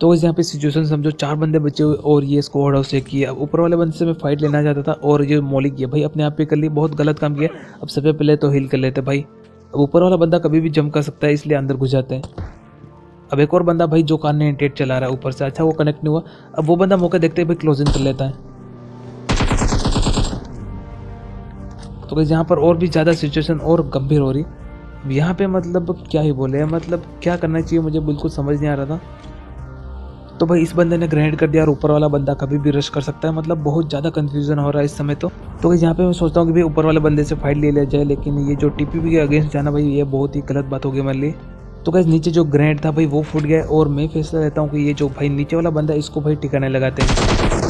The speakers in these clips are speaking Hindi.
तो गाइस यहाँ पे सिचुएशन समझो, 4 बंदे बचे हुए और ये स्क्वाड हाउस चेक किया। अब ऊपर वाले बंदे से मैं फाइट लेना चाहता था और ये मौली किया भाई, अपने आप पे कर ली, बहुत गलत काम किया। अब सबसे पहले तो हिल कर लेते भाई। अब ऊपर वाला बंदा कभी भी जंप कर सकता है, इसलिए अंदर घुस जाते हैं। अब एक और बंदा भाई जो कार ने इंटेट चला रहा है ऊपर से, अच्छा वो कनेक्ट नहीं हुआ। अब वो बंदा मौका देखते ही भाई क्लोजिंग कर लेता है। तो गाइस यहाँ पर और भी ज़्यादा सिचुएशन और गंभीर हो रही। अब यहाँ पे मतलब क्या ही बोले, मतलब क्या करना चाहिए मुझे बिल्कुल समझ नहीं आ रहा था। तो भाई इस बंदे ने ग्रेनेड कर दिया और ऊपर वाला बंदा कभी भी रश कर सकता है, मतलब बहुत ज़्यादा कंफ्यूजन हो रहा है इस समय। तो गाइस यहाँ पे मैं सोचता हूँ कि भाई ऊपर वाले बंदे से फाइट ले लिया जाए, लेकिन ये जो टीपीपी के अगेंस्ट जाना भाई ये बहुत ही गलत बात हो गई मेरे लिए। तो गाइस नीचे जो ग्रेनेड था भाई वो फूट गया और मैं फैसला लेता हूँ कि ये जो भाई नीचे वाला बंदा है इसको भाई ठिकाने लगाते हैं।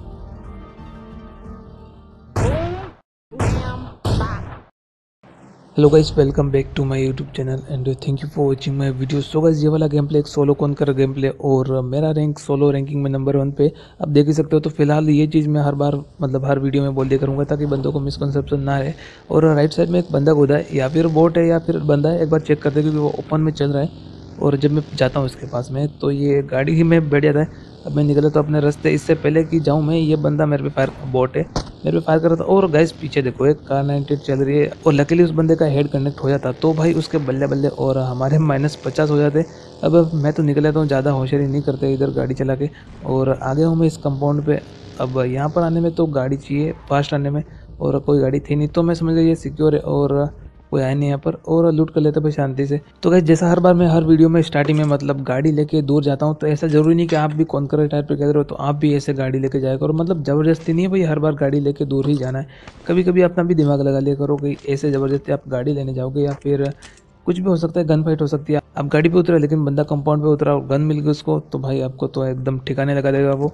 Hello guys, welcome back to my YouTube channel and thank you for watching my video. So guys ये वाला गेम प्ले एक सोलो कॉन्कर गेम प्ले और मेरा रैंक सोलो रैंकिंग में नंबर 1 पे आप देख ही सकते हो। तो फिलहाल ये चीज़ मैं हर बार मतलब हर वीडियो में बोल दिया करूँगा ताकि बंदों को मिसकंसेप्शन ना रहे। और राइट साइड में एक बंदा कूदा है, या फिर बोट है या फिर बंदा है, एक बार चेक करते क्योंकि वो ओपन में चल रहा है। और जब मैं जाता हूँ इसके पास में तो ये गाड़ी ही में बैठ जाता है। अब मैं निकला तो अपने रास्ते, इससे पहले कि जाऊँ मैं, ये बंदा मेरे पे फायर, बोट है, मेरे पे फायर कर रहा था। और गाइस पीछे देखो एक कार 98 चल रही है और लकीली उस बंदे का हेड कनेक्ट हो जाता तो भाई उसके बल्ले बल्ले और हमारे -50 हो जाते। अब मैं तो निकल जाता हूँ, ज़्यादा होशियारी नहीं करते इधर गाड़ी चला के, और आ गया हूँ मैं इस कंपाउंड पे। अब यहाँ पर आने में तो गाड़ी चाहिए फास्ट आने में, और कोई गाड़ी थी नहीं, तो मैं समझ गया ये सिक्योर है और कोई आया नहीं यहाँ पर, और लूट कर लेते भाई शांति से। तो गाइस जैसा हर बार मैं हर वीडियो में स्टार्टिंग में मतलब गाड़ी लेके दूर जाता हूँ, तो ऐसा जरूरी नहीं कि आप भी कॉन्करर टाइप पे कह रहे हो तो आप भी ऐसे गाड़ी लेके जाया करो। मतलब ज़बरदस्ती नहीं है भाई हर बार गाड़ी लेके दूर ही जाना है, कभी कभी अपना भी दिमाग लगा लिया करो कि ऐसे ज़बरदस्ती आप गाड़ी लेने जाओगे या फिर कुछ भी हो सकता है, गन फाइट हो सकती है। आप गाड़ी पे उतरे लेकिन बंदा कंपाउंड पे उतरा और गन मिल गई उसको, तो भाई आपको तो एकदम ठिकाने लगा देगा वो।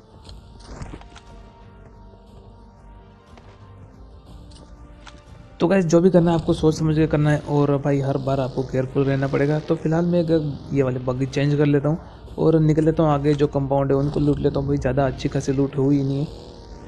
तो गाइस जो भी करना है आपको सोच समझ के करना है, और भाई हर बार आपको केयरफुल रहना पड़ेगा। तो फिलहाल मैं ये वाले बग्गी चेंज कर लेता हूँ और निकल लेता हूँ आगे, जो कंपाउंड है उनको लूट लेता हूँ भाई, ज़्यादा अच्छी खासी लूट हुई ही नहीं है।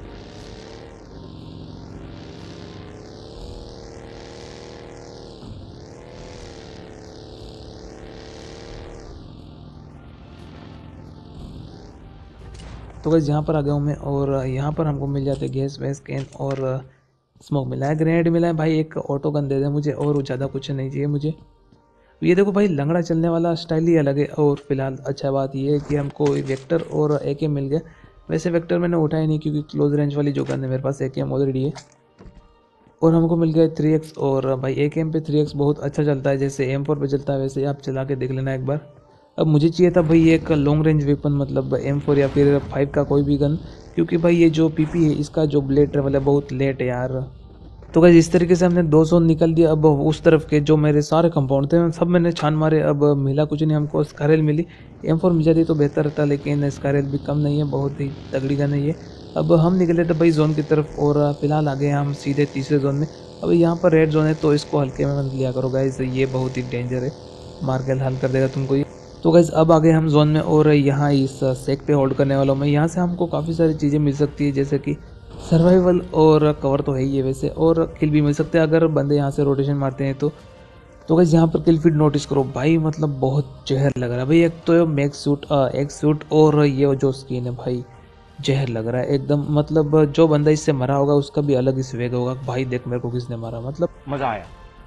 तो गाइस यहाँ पर आ गया हूँ मैं, और यहाँ पर हमको मिल जाते गैस वैस कैन और स्मोक मिला है, ग्रेनेड मिला है भाई, एक ऑटो गन दे दे मुझे, और ज़्यादा कुछ नहीं चाहिए मुझे। ये देखो भाई लंगड़ा चलने वाला स्टाइल ही अलग है। और फिलहाल अच्छा बात ये है कि हमको वेक्टर और एके मिल गया। वैसे वेक्टर मैंने उठाया नहीं क्योंकि क्लोज रेंज वाली जो गन है मेरे पास एकेएम ऑलरेडी है। और हमको मिल गया 3x, और भाई एकेएम पे 3x बहुत अच्छा चलता है, जैसे M4 पे चलता है वैसे आप चला के देख लेना एक बार। अब मुझे चाहिए था भाई एक लॉन्ग रेंज वेपन, मतलब M4 या फिर 5 का कोई भी गन, क्योंकि भाई ये जो पीपी है इसका जो ब्लेड ट्रेवल है बहुत लेट है यार। तो गाइस इस तरीके से हमने 2 जोन निकल दिया। अब उस तरफ के जो मेरे सारे कंपाउंड थे सब मैंने छान मारे, अब मिला कुछ नहीं हमको। स्कारल मिली, M4 मिल जाती तो बेहतर था, लेकिन स्कारल भी कम नहीं है, बहुत ही तगड़ी गन है ये। अब हम निकले थे भाई जोन की तरफ, और फिलहाल आ गए हम सीधे तीसरे जोन में। अब यहाँ पर रेड जोन है तो इसको हल्के में मत लिया करो गाइस, ये बहुत ही डेंजर है, मार के हल कर देगा तुमको ये। तो गाइस अब आ गए हम जोन में, और यहाँ इस सेक पे होल्ड करने वाला हूँ मैं। यहाँ से हमको काफ़ी सारी चीज़ें मिल सकती है, जैसे कि सर्वाइवल और कवर तो है ही है वैसे, और किल भी मिल सकते हैं अगर बंदे यहाँ से रोटेशन मारते हैं तो। गाइस यहाँ पर किल फीड नोटिस करो भाई, मतलब बहुत जहर लग रहा है भाई। एक तो मैक्स सूट, एक्स सूट, और ये जो स्किन है भाई जहर लग रहा है एकदम। मतलब जो बंदा इससे मरा होगा उसका भी अलग ही स्वेग होगा, भाई देख मेरे को किसने मारा, मतलब मजा आया।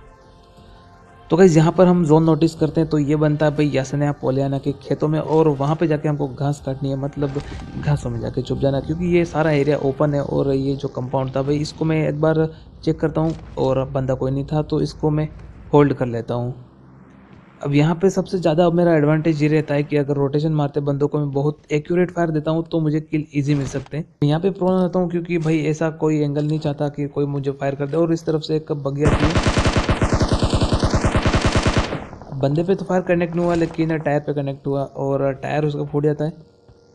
तो गाइस यहाँ पर हम जोन नोटिस करते हैं तो ये बनता है भाई यासन्या पोलियाना के खेतों में, और वहाँ पे जाके हमको घास काटनी है, मतलब घासों में जाके छुप जाना, क्योंकि ये सारा एरिया ओपन है। और ये जो कंपाउंड था भाई इसको मैं एक बार चेक करता हूँ, और बंदा कोई नहीं था तो इसको मैं होल्ड कर लेता हूँ। अब यहाँ पे सबसे ज़्यादा अब मेरा एडवांटेज ये रहता है कि अगर रोटेशन मारते बंदों को मैं बहुत एक्यूरेट फायर देता हूँ तो मुझे किल इजी मिल सकते हैं। यहाँ पे प्रोन होता हूँ क्योंकि भाई ऐसा कोई एंगल नहीं चाहता कि कोई मुझे फायर कर दे, और इस तरफ से एक बगिया थी, बंदे पे तो फायर कनेक्ट नहीं हुआ लेकिन टायर पे कनेक्ट हुआ, और टायर उसका फूट जाता है।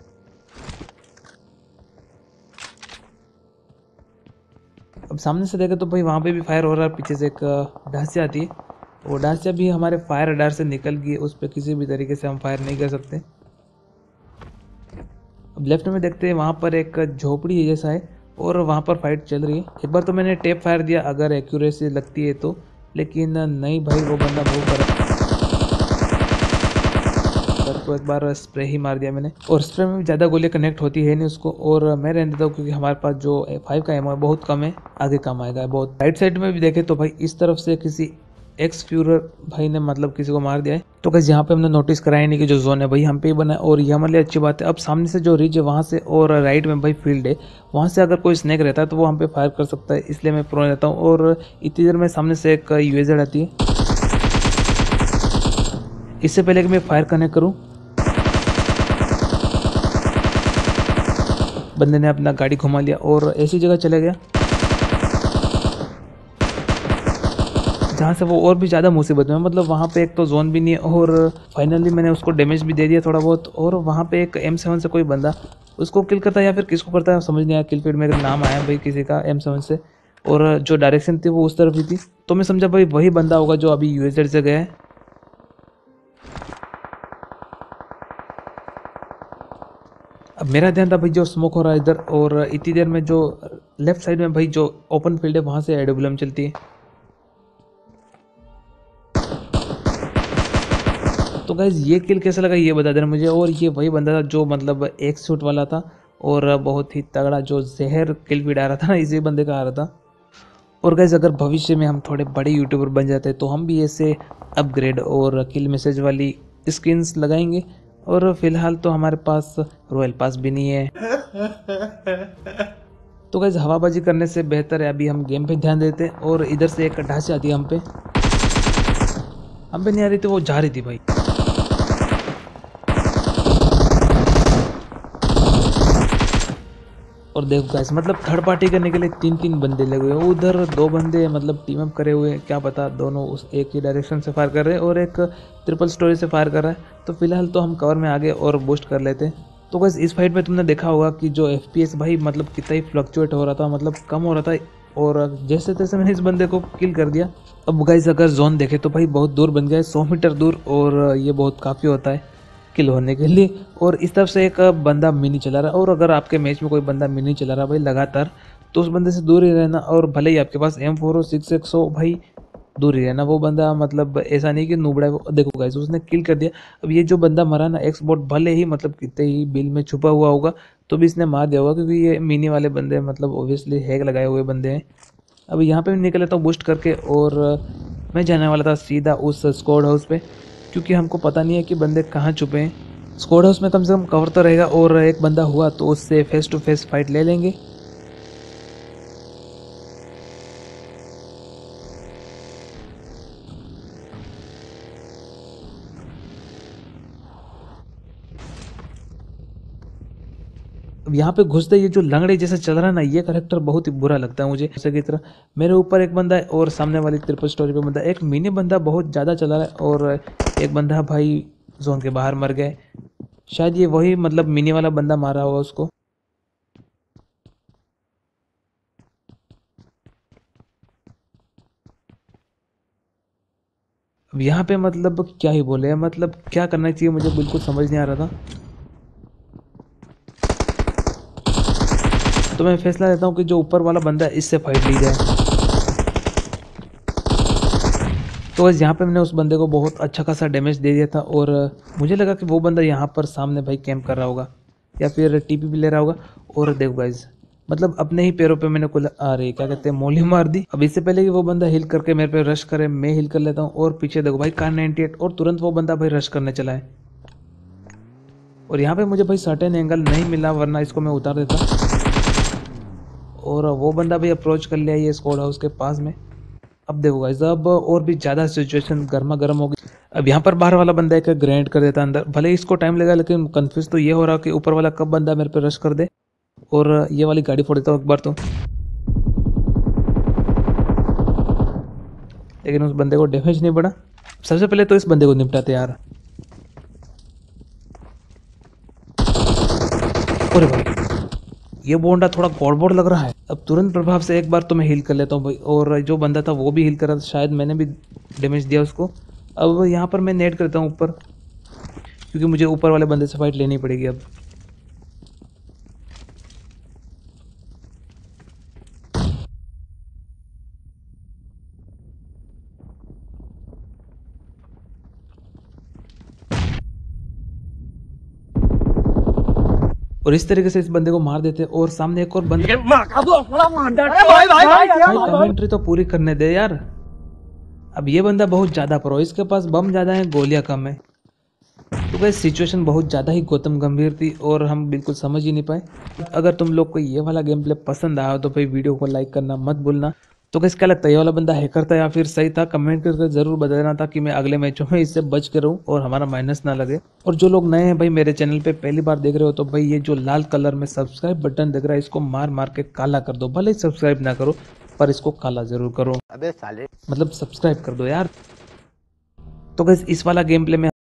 अब सामने से देखे तो भाई वहाँ पे भी फायर हो रहा है, पीछे से एक डांसिया आती है, वो डांसिया भी हमारे फायर रडार से निकल गई, उस पर किसी भी तरीके से हम फायर नहीं कर सकते। अब लेफ्ट में देखते हैं वहाँ पर एक झोपड़ी जैसा है, और वहाँ पर फाइट चल रही है। एक बार तो मैंने टेप फायर दिया अगर एक्यूरेसी लगती है तो, लेकिन नहीं भाई वो बंदा मूव कर। अंदर, तो एक बार स्प्रे ही मार दिया मैंने, और स्प्रे में भी ज़्यादा गोलियाँ कनेक्ट होती है नहीं उसको, और मैं रहने देता हूँ क्योंकि हमारे पास जो 5 का एमओ है बहुत कम है, आगे काम आएगा बहुत। राइट साइड में भी देखे तो भाई इस तरफ से किसी एक्स फ्यूरर भाई ने मतलब किसी को मार दिया है। तो गाइस यहाँ पे हमने नोटिस कराया नहीं कि जो जोन है भाई हम पे ही बना है, और ये हमारे लिए अच्छी बात है। अब सामने से जो रिज है वहाँ से, और राइट में भाई फील्ड है, वहाँ से अगर कोई स्नेक रहता है तो वो हम पे फायर कर सकता है, इसलिए मैं प्रो रहता हूँ। और इतनी देर में सामने से एक यूएजेड आती है, इससे पहले कि मैं फायर कनेक्ट करूँ बंदे ने अपना गाड़ी घुमा लिया और ऐसी जगह चले गया जहाँ से वो और भी ज़्यादा मुसीबत में, मतलब वहाँ पे एक तो जोन भी नहीं है, और फाइनली मैंने उसको डैमेज भी दे दिया थोड़ा बहुत। और वहाँ पे एक M7 से कोई बंदा उसको किल करता है या फिर किसको करता है समझ नहीं आया। किल फीड में नाम आया भाई किसी का M7 से, और जो डायरेक्शन थी वो उस तरफ ही थी, तो मैं समझा भाई वही बंदा होगा जो अभी यूएसजेड से गया है। अब मेरा ध्यान था भाई जो स्मोक हो रहा है इधर, और इतनी देर में जो लेफ्ट साइड में भाई जो ओपन फील्ड है वहाँ से AWM चलती है। तो गाइज ये किल कैसा लगा ये बता देना मुझे। और ये वही बंदा था जो मतलब एक शूट वाला था, और बहुत ही तगड़ा जो जहर किल फीड आ रहा था ना, इसी बंदे का आ रहा था। और गाइज अगर भविष्य में हम थोड़े बड़े यूट्यूबर बन जाते हैं तो हम भी ऐसे अपग्रेड और किल मैसेज वाली स्किन्स लगाएंगे। और फिलहाल तो हमारे पास रॉयल पास भी नहीं है। तो गाइज हवाबाजी करने से बेहतर है अभी हम गेम पे ध्यान देते हैं। और इधर से एक ढांचे आती है हम पे नहीं आ रही थी, वो जा रही थी भाई। और देखो गाइस मतलब थर्ड पार्टी करने के लिए 3-3 बंदे लगे हुए हैं, उधर 2 बंदे मतलब टीम अप करे हुए हैं, क्या पता दोनों उस एक ही डायरेक्शन से फायर कर रहे हैं, और एक ट्रिपल स्टोरी से फायर कर रहा है। तो फिलहाल तो हम कवर में आगे और बूस्ट कर लेते हैं। तो गाइस इस फाइट में तुमने देखा होगा कि जो FPS भाई मतलब कितना ही फ्लक्चुएट हो रहा था, मतलब कम हो रहा था, और जैसे तैसे मैंने इस बंदे को किल कर दिया। अब गाइस अगर जोन देखे तो भाई बहुत दूर बन गया है, 100 मीटर दूर, और ये बहुत काफ़ी होता है किल होने के लिए। और इस तरफ से एक बंदा मिनी चला रहा है, और अगर आपके मैच में कोई बंदा मिनी चला रहा है भाई लगातार, तो उस बंदे से दूर ही रहना। और भले ही आपके पास M4 हो 6x हो भाई, दूर ही रहना। वो बंदा मतलब ऐसा नहीं कि नूबड़ा है वो। देखो गाइस उसने किल कर दिया। अब ये जो बंदा मरा ना एक्स बॉट, भले ही मतलब कितने ही बिल में छुपा हुआ होगा तो भी इसने मार दिया होगा, क्योंकि ये मिनी वाले बंदे मतलब ऑब्वियसली हैक लगाए हुए बंदे हैं। अब यहाँ पे मैं निकल लेता हूँ बूस्ट करके, और मैं जाने वाला था सीधा उस स्क्वाड हाउस पे, क्योंकि हमको पता नहीं है कि बंदे कहाँ छुपे हैं। स्क्वाड हाउस में कम से कम कवर तो रहेगा, और एक बंदा हुआ तो उससे फेस टू फेस फाइट ले लेंगे। अब यहाँ पे घुसते ये जो लंगड़े जैसा चल रहा है ना, ये करेक्टर बहुत ही बुरा लगता है मुझे। जैसे की तरह मेरे ऊपर एक बंदा है, और सामने वाली ट्रिपल स्टोरी पे बंदा, एक मिनी बंदा बहुत ज़्यादा चला रहा है, और एक बंदा भाई जोन के बाहर मर गए। शायद ये वही मतलब मिनी वाला बंदा मारा होगा उसको। अब यहाँ पे मतलब क्या ही बोले, मतलब क्या करना चाहिए मुझे बिल्कुल समझ नहीं आ रहा था। तो मैं फैसला लेता हूँ कि जो ऊपर वाला बंदा है इससे फाइट ली जाए। तो बस यहाँ पे मैंने उस बंदे को बहुत अच्छा खासा डैमेज दे दिया था, और मुझे लगा कि वो बंदा यहाँ पर सामने भाई कैंप कर रहा होगा या फिर TP भी ले रहा होगा। और देखो गाइज मतलब अपने ही पैरों पे मैंने कुल आ रही क्या कहते हैं मोली मार दी। अब इससे पहले कि वो बंदा हिल करके मेरे पे रश करे, मैं हिल कर लेता हूँ, और पीछे देखो भाई कार 98, और तुरंत वो बंदा भाई रश करने चला है। और यहाँ पे मुझे भाई सर्टेन एंगल नहीं मिला, वरना इसको मैं उतार देता। और वो बंदा भी अप्रोच कर लिया ये स्क्वाड हाउस के पास में। अब देखो गाइस अब और भी ज़्यादा सिचुएशन गर्मा गर्म हो गई। अब यहाँ पर बाहर वाला बंदा एक ग्रेनेड कर देता अंदर, भले ही इसको टाइम लगा, लेकिन कंफ्यूज तो ये हो रहा कि ऊपर वाला कब बंदा मेरे पे रश कर दे। और ये वाली गाड़ी फोड़ देता हूँ एक बार तो, लेकिन उस बंदे को डैमेज नहीं पड़ा। सबसे पहले तो इस बंदे को निपटाते यार। अरे भाई ये बोंडा थोड़ा गड़बड़ लग रहा है। अब तुरंत प्रभाव से एक बार तो मैं हील कर लेता हूँ भाई, और जो बंदा था वो भी हील कर रहा था, शायद मैंने भी डैमेज दिया उसको। अब यहाँ पर मैं नेट करता हूँ ऊपर, क्योंकि मुझे ऊपर वाले बंदे से फाइट लेनी पड़ेगी अब। और इस तरीके से इस बंदे को मार देते और सामने एक और बंदा। कमेंट्री तो पूरी करने दे यार। अब ये बंदा बहुत ज्यादा प्रो, इसके पास बम ज्यादा है, गोलियां कम है। तो भाई सिचुएशन बहुत ज़्यादा ही गौतम गंभीर थी और हम बिल्कुल समझ ही नहीं पाए। अगर तुम लोग को ये वाला गेम प्ले पसंद आया तो भाई वीडियो को लाइक करना मत भूलना। तो कैसे क्या लगता है, ये वाला बंदा हैकर था या फिर सही था? कमेंट करके जरूर बता देना ताकि मैं अगले मैचों में इससे बच के रहूं और हमारा माइनस ना लगे। और जो लोग नए हैं भाई मेरे चैनल पे पहली बार देख रहे हो तो भाई ये जो लाल कलर में सब्सक्राइब बटन दिख रहा है इसको मार मार के काला कर दो। भले ही सब्सक्राइब ना करो पर इसको काला जरूर करो। अबे साले, मतलब सब्सक्राइब कर दो यार। तो गैस इस वाला गेम प्ले में